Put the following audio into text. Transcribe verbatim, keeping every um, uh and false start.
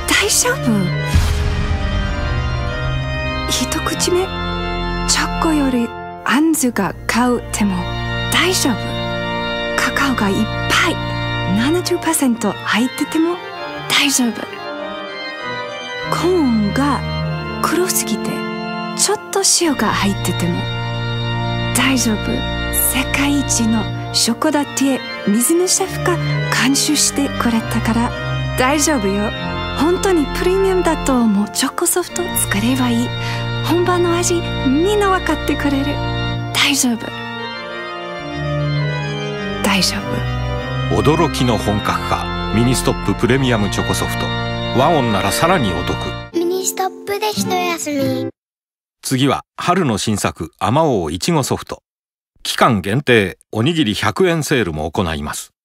大丈夫？一口目チョコよりあんずが買うても大丈夫。カカオがいっぱい ななじゅっパーセント 入ってても大丈夫。コーンが黒すぎてちょっと塩が入ってても大丈夫。世界一のショコラティエ水野シェフが監修してくれたから大丈夫よ。本当にプレミアムだと思うチョコソフト作ればいい。本場の味みんな分かってくれる。大丈夫大丈夫。 驚きの本格化ミニストッププレミアムチョコソフト。ワンオンならさらにお得。 ミニストップで一休み。 次は春の新作あまおういちごソフト。期間限定おにぎりひゃくえんセールも行います。